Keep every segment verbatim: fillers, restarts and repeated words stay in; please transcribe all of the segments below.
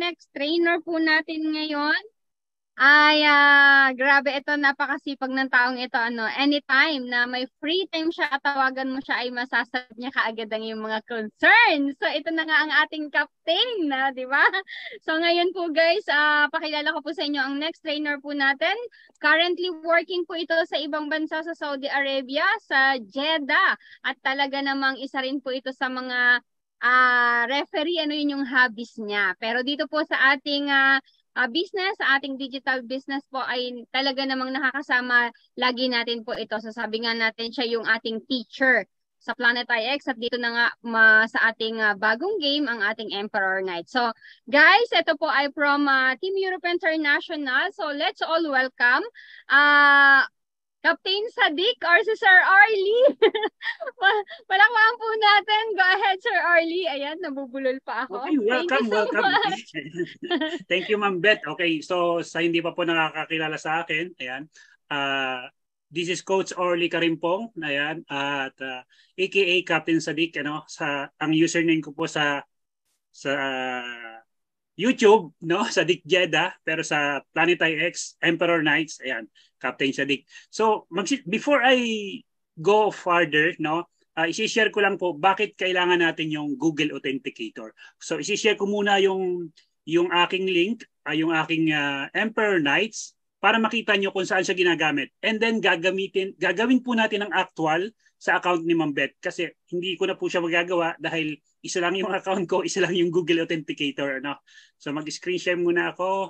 next trainer po natin ngayon ay ah, grabe ito, napakasipag ng taong ito. Ano, anytime na may free time siya, tawagan mo siya ay masasagot niya kaagad ang yung mga concerns. So ito na nga ang ating captain na, di ba? So ngayon po guys, ah, pakilala ko po sa inyo ang next trainer po natin. Currently working po ito sa ibang bansa sa Saudi Arabia, sa Jeddah. At talaga namang isa rin po ito sa mga ah referee, ano yun yung hobbies niya. Pero dito po sa ating ah, uh, business, sa ating digital business po ay talaga namang nakakasama lagi natin po ito. Sasabi nga natin siya yung ating teacher sa Planet I X at dito na nga ma, sa ating uh, bagong game ang ating Emperor Knight. So guys, ito po ay from uh, Team Europe International. So let's all welcome uh, Captain Sadiq or si Sir Arlie. Palakpakan po natin. Go ahead, Sir Arlie. Ayan, nabubulol pa ako. Okay, Thank you welcome, so welcome. much. Thank you, Ma'am Beth. Okay, so sa hindi pa po nakakakilala sa akin, ayan, uh, this is Coach Orly Karimpong, ayan, at uh, A K A Captain Sadiq, ano, sa ang username ko po sa sa uh, YouTube, no, Sadiq Jeddah, pero sa Planet I X, Emperor Knights, ayan, Captain Sadiq. So, mag before I go further, no, uh, isi-share ko lang po bakit kailangan natin yung Google Authenticator. So, isi-share ko muna yung yung aking link, uh, yung aking uh, Emperor Knights para makita nyo kung saan siya ginagamit. And then gagamitin, gagawin po natin ang actual sa account ni Ma'am Beth kasi hindi ko na po siya magagawa dahil isa lang yung account ko, isa lang yung Google Authenticator, no? So mag-screen share muna ako.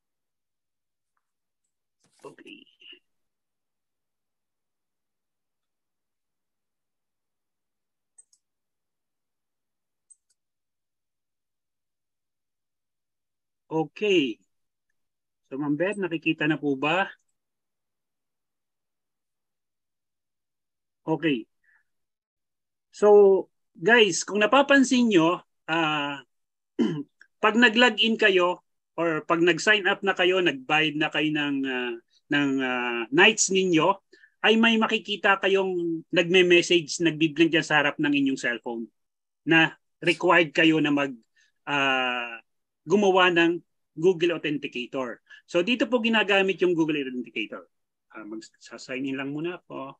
Okay. Okay. So Ma'am Beth, nakikita na po ba? Okay. So guys, kung napapansin nyo, uh, pag nag-login kayo or pag nag-sign up na kayo, nag-bayad na kayo ng, uh, ng uh, nights ninyo, ay may makikita kayong nagme-message, nagbiblink dyan sa harap ng inyong cellphone na required kayo na mag uh, gumawa ng Google Authenticator. So dito po ginagamit yung Google Authenticator. Uh, Mag-sign in lang muna po.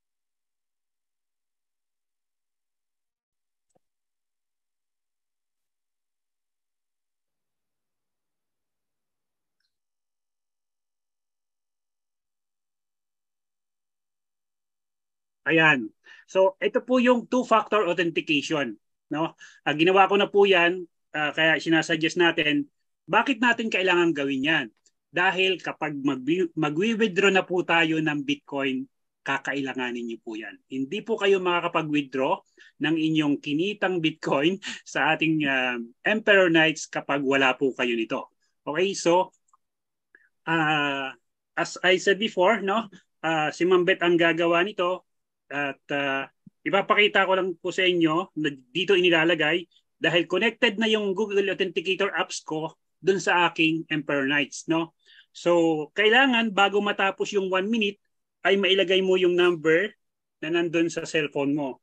Ayan. So, ito po yung two-factor authentication. No? Uh, ginawa ko na po yan, uh, kaya sinasuggest natin, bakit natin kailangan gawin yan? Dahil kapag mag-withdraw na po tayo ng Bitcoin, kakailanganin niyo po yan. Hindi po kayo makakapag-withdraw ng inyong kinitang Bitcoin sa ating uh, Emperor Knights kapag wala po kayo nito. Okay, so, uh, as I said before, no, uh, si Ma'am Beth ang gagawa nito. At uh, ipapakita ko lang po sa inyo na dito inilalagay dahil connected na yung Google Authenticator apps ko dun sa aking Emperor Knights. No? So, kailangan bago matapos yung one minute ay mailagay mo yung number na nandun sa cellphone mo.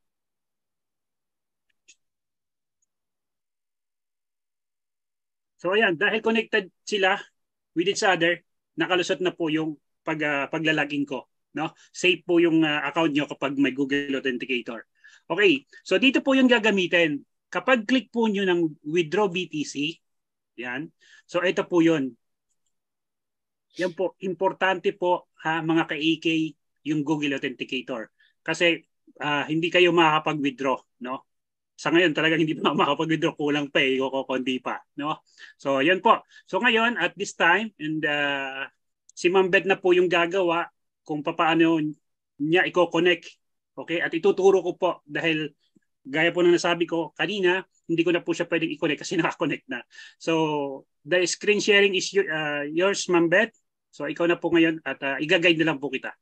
So, ayan, dahil connected sila with each other, nakalusot na po yung pag, uh, paglalagin ko. No? Safe po yung uh, account nyo kapag may Google Authenticator. Okay, so dito po yung gagamitin. Kapag click po nyo ng withdraw B T C, yan. So ito po yun. Yan po, importante po ha, mga ka-A K, yung Google Authenticator. Kasi uh, hindi kayo makakapag-withdraw, no? Sa ngayon talaga hindi pa makakapag-withdraw, kulang pa eh, kundi pa, no? So yan po. So ngayon at this time and uh, si Ma'am Beth na po yung gagawa kung paano niya i-connect. Okay? At ituturo ko po dahil gaya po na nasabi ko kanina, hindi ko na po siya pwedeng i-connect kasi naka-connect na. So, the screen sharing is your, uh, yours, Ma'am Beth. So, ikaw na po ngayon at uh, i-guide na lang po kita.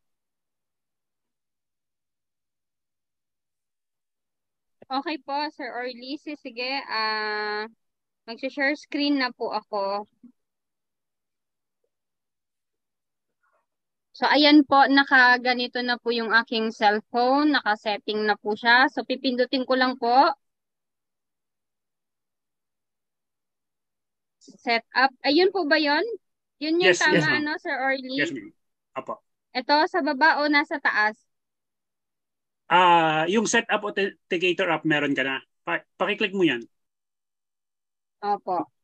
Okay po, Sir Orly. Sige, ah, uh, mag-share screen na po ako. So, ayan po, nakaganito na po yung aking cellphone. Naka-setting na po siya. So, pipindutin ko lang po. Set up. Ayun po ba yun? Yun yung Yes, tama, yes, ma'am. ano, Sir Orly? Yes, ma'am. Apo. Ito, sa baba o nasa taas? Ah, yung setup authenticator app meron ka na. Pa paki-click mo 'yan. Opo.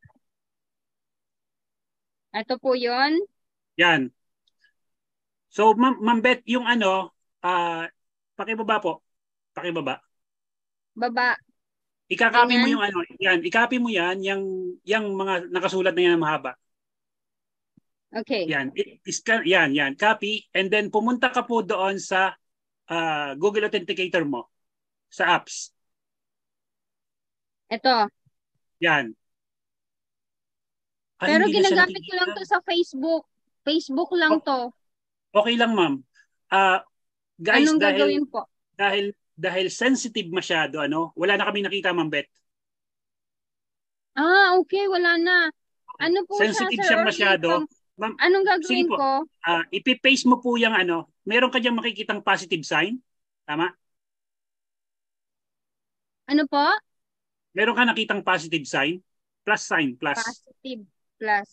Ito po yun. Yan. So, Ma'am Ma'am Beth, yung ano, ah pakibaba po. Pakibaba. Baba. Ika-copy mo Ganyan. yung ano, yan, i-copy mo yan, yung yung mga nakasulat na yan na mahaba. Okay. Yan, i-scan, yan, yan, copy, and then pumunta ka po doon sa uh, Google Authenticator mo, sa apps. Ito. Yan. Ay, pero ginagamit ko lang to sa Facebook. Facebook lang to. Okay lang, ma'am. Uh, guys, anong dahil, gagawin po? Dahil dahil sensitive masyado, ano, wala na kami nakita, Ma'am Beth. Ah, okay, wala na. Ano po sensitive siya, siyang masyado. Ma'am, anong gagawin po, ko? Uh, ipi-paste mo po yung ano, meron ka diyang makikitang positive sign. Tama? Ano po? Meron ka nakitang positive sign? Plus sign, plus. Positive, plus.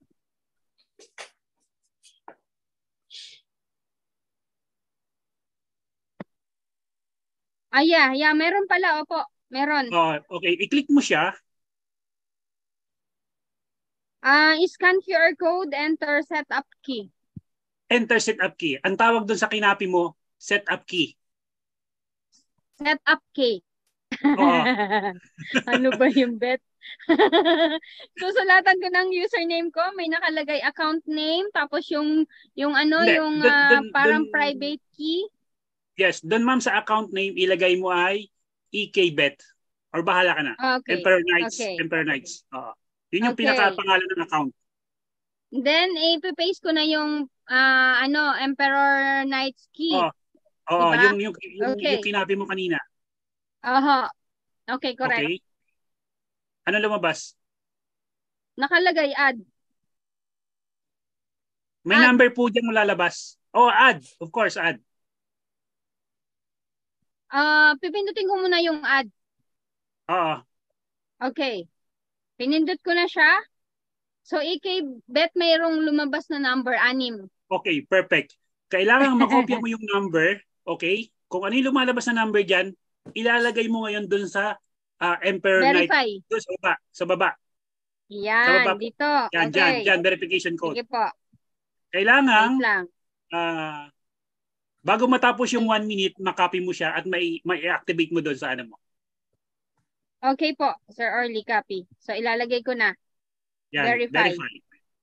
Ah, yeah, yeah, meron pala, opo. Meron. Oh, okay, i-click mo siya. Ah, uh, scan Q R code, enter setup key. Enter setup key. Ang tawag doon sa kinapi mo, setup key. Setup key. Oo. Ano ba yung bet? Susulatan ko ng username ko, may nakalagay account name, tapos yung yung ano, Hindi, yung dun, uh, dun, parang dun, private key. Yes, doon ma'am sa account name ilagay mo ay E K Bet or bahala ka na. Okay. Emperor Knights, okay. Emperor Knights. Oo. Yun yung okay. pinaka-pangalan ng account. Then ipe-paste ko na yung uh, ano, Emperor Knights key. Oo. Oo, diba? yung yung yung, okay. yung kinabi mo kanina. Aha. Okay, correct. Okay. Ano lumabas? Nakalagay add. May add. Number po diyan lalabas. Oh, add. Of course, add. Ah, uh, pipindutin ko muna yung add. Oo. Okay. Pinindot ko na siya. So, E K Bet mayroong lumabas na number, anim. Okay, perfect. Kailangan makopya mo yung number, okay? Kung ano yung lumalabas na number dyan, ilalagay mo ngayon dun sa uh, Emperor Verify. Knight. Doon sa baba. Sa baba. Yan, sa baba. dito. Yan, okay. dyan, dyan, verification code. Sige po. Kailangan, uh, bago matapos yung one minute, makopy mo siya at may, may activate mo doon sa ano mo. Okay po, Sir Orly, copy. So, ilalagay ko na. Yan, verify. verify.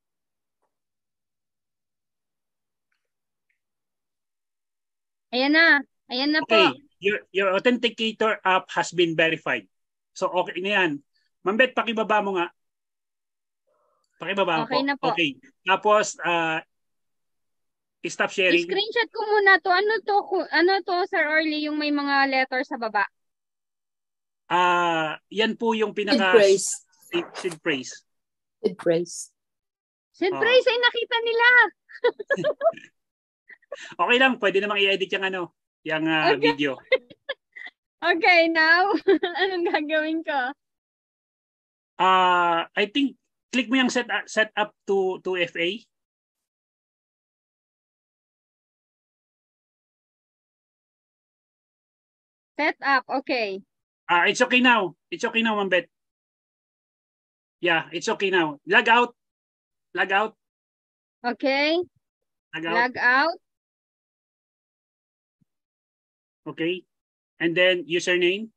Ayan na. Ayan na okay. po. Your, your authenticator app has been verified. So, okay na yan. Ma'am Beth, pakibaba mo nga. Pakibaba okay po. na po. Okay. Tapos, uh, stop sharing. I-screenshot ko muna to. Ano to, ano to, Sir Orly, yung may mga letter sa baba? Ah, uh, yan po yung pinaka... Sid praise. Sid praise. Sid praise. Sid oh. praise ay nakita nila. Okay lang, pwede namang i-edit yung ano, yung uh, okay. video. Okay, now, anong gagawin ko? Ah, uh, I think click mo yung set up, set up to to F A. Set up, okay. Ah, uh, it's okay now. It's okay now, Ma'am Beth. Yeah, it's okay now. Log out. Log out. Okay. Log out. Log out. Okay. And then username.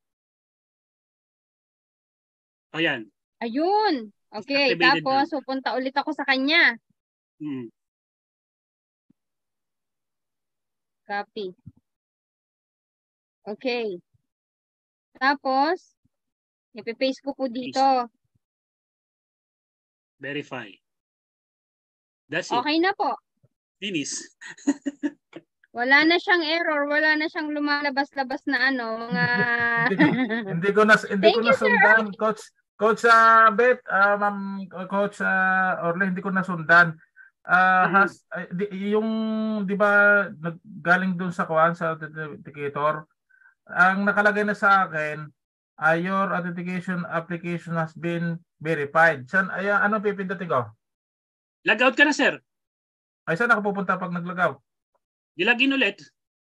O yan. Ayun. Okay. Tapos, na. Pupunta ulit ako sa kanya. Hmm. Copy. Okay. Tapos, ipipaste ko po dito. Verify. That's it. Okay na po. Finish. Wala na siyang error, wala na siyang lumalabas-labas na ano, mga hindi, ko, hindi ko na hindi ko na sundan, coach. Coach uh, Beth, uh, Ma'am Coach uh, Orly, hindi ko na sundan. Uh, mm-hmm. has uh, di, yung 'di ba galing doon sa kuan sa authenticator, ang nakalagay na sa akin, uh, your authentication application has been verified. San, ay, ano pipindutin ko? Logout ka na, sir. Ay, saan ako pupunta pag nag-logout? Gilagin ulit.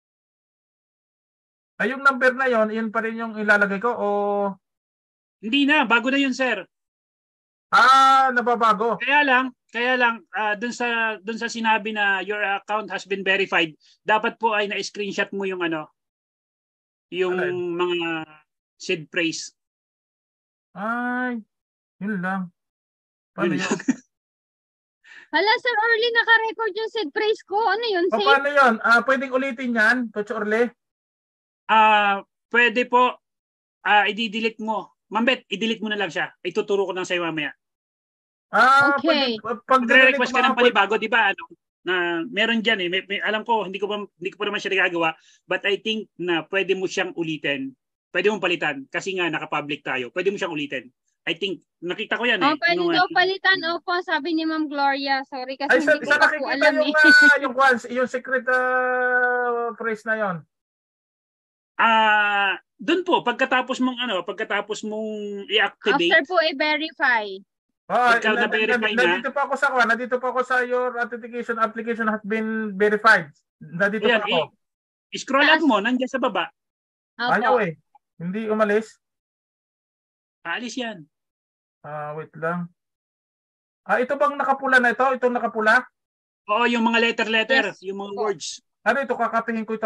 Ay, yung number na yon, yun pa rin yung ilalagay ko o... Hindi na, bago na yun, sir. Ah, nababago. Kaya lang, kaya lang, uh, dun sa, dun sa sinabi na your account has been verified, dapat po ay na-screenshot mo yung ano, yung Alin? mga seed phrase. Ay, yun lang. Paano yun? Hala, Sir Orly, naka-record yung seed phrase ko. Ano yun, O, safe? paano yun? Ah, pwedeng ulitin yan, Coach Orle? Ah, uh, pwede po, ah, uh, i-delete mo. Mambet, i-delete mo na lang siya. Ituturo ko lang sa'yo mamaya. Ah, okay. Pag, pag Magre-request ka ng panibago, di ba? Ano, na meron diyan eh. May, may, alam ko, hindi ko pa hindi ko pa naman siya nagagawa, but I think na pwede mo siyang ulitin. Pwede mong palitan kasi nga naka-public tayo. Pwede mo siyang ulitin. I think nakita ko yan eh. Oh, pwede nung, daw palitan. Opo, sabi ni Ma'am Gloria. Sorry kasi ay, sa, hindi ko sa pa po alam yung, eh. uh, yung, yung secret uh, phrase na yon. Ah, uh, doon po pagkatapos mong ano, pagkatapos mong i-activate. After po i-verify. Oh, pagka na-verify na. Nandito pa ako sa kuha, nandito pa ako sa your authentication application has been verified. Nandito Ayan, pa ako. I-scroll up mo nandiyan sa baba. Opo. Ayaw eh. Hindi umalis. Aalis yan. Ah, uh, wait lang. Ah, ito bang nakapula na ito? Itong nakapula? Oo, yung mga letter-letter, yes. yung mga Opo. words. Ano ito? Kakapihin ko ito?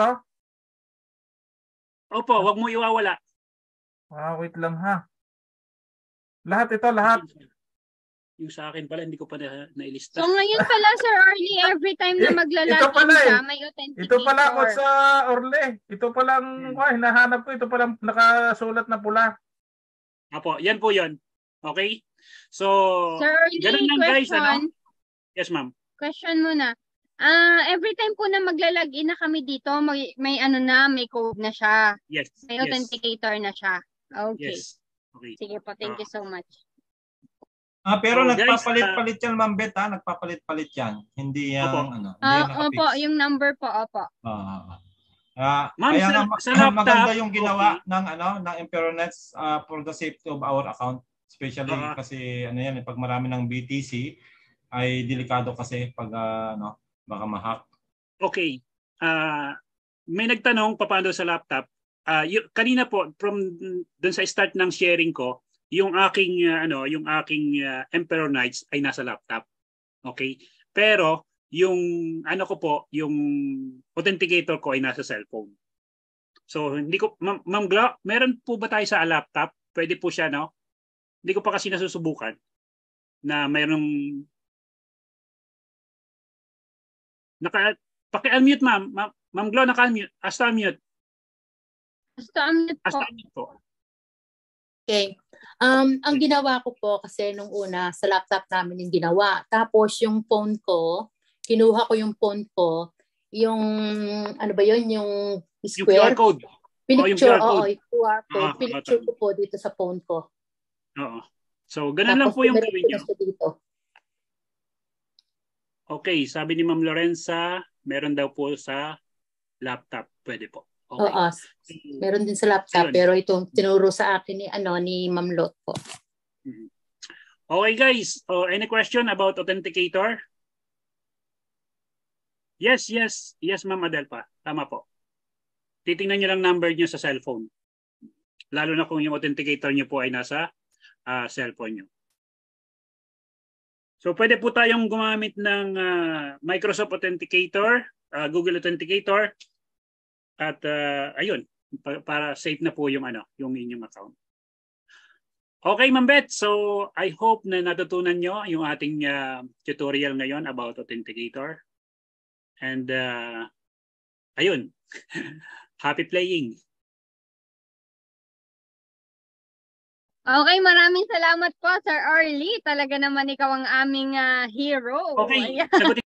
Opo, wag mo iwawala. Ah, wait lang ha. Lahat ito, lahat. Yung sa akin pala, hindi ko pa na, nailista. So ngayon pala, Sir Orly, every time na maglalagin eh. siya, may authenticator. Ito pala ako sa Orle. Ito palang, hmm. ah, hinahanap ko. Ito palang nakasulat na pula. Apo, yan po yun. Okay? So, Sir Orly, ganun lang guys. Ano? Yes, ma'am. Question muna. Ah, uh, every time po na maglalagin na kami dito, may, may ano na, may code na siya. Yes. May yes. authenticator na siya. Okay. Yes. Okay. Sige po, thank uh, you so much. Ah, pero so, nagpapalit-palit yan, Ma'am Beth, ha? Nagpapalit-palit yan. Hindi yan, opo. ano. Hindi uh, yan opo, yung number po, opo. Ah. Uh, Ma'am, kaya sa, nga, sa laptop, maganda yung ginawa okay. ng ano ng Imperonets uh, for the safety of our account, especially uh-huh. kasi ano yan, pag marami ng B T C ay delikado kasi pag uh, ano, baka ma-hack. Okay. Uh, may nagtanong paano sa laptop. Uh, y- kanina po from dun sa start ng sharing ko, yung aking uh, ano, yung aking uh, Emperor Knights ay nasa laptop. Okay? Pero yung ano ko po, yung authenticator ko ay nasa cellphone. So hindi ko Ma'am Ma- Glo, meron po ba tayo sa laptop? Pwede po siya, no? Hindi ko pa kasi nasusubukan na mayroong naka paki-unmute ma'am. Ma- Ma'am Glo, naka-unmute. Hasta unmute. Hasta unmute po. Hasta unmute po. Okay. Um, ang ginawa ko po kasi nung una sa laptop namin yung ginawa. Tapos yung phone ko, kinuha ko yung phone ko, yung ano ba yun, yung square. Yung Q R code. Pinicture, oh, oo, yung Q R code. Ah, pinicture ko po dito sa phone ko. Oo. So, ganun lang po yung gawin niyo. Dito. Okay, sabi ni Ma'am Lorenza, meron daw po sa laptop. Pwede po. Okay. Oo, meron din sa laptop. Ayun. Pero itong tinuro sa akin ni ano ni Ma'am Lot po. Okay guys, oh, any question about authenticator? Yes, yes. Yes, Ma'am Adelpa. Tama po. Titingnan niyo lang number niyo sa cellphone. Lalo na kung yung authenticator niyo po ay nasa uh, cellphone niyo. So pwede po tayong gumamit ng uh, Microsoft Authenticator, uh, Google Authenticator, at uh, ayun, pa- para safe na po yung ano, yung inyong account. Okay, Ma'am Beth. So I hope na natutunan nyo yung ating uh, tutorial ngayon about Authenticator. And uh, ayun, happy playing. Okay, maraming salamat po, Sir Orly. Talaga naman ikaw ang aming uh, hero. Okay,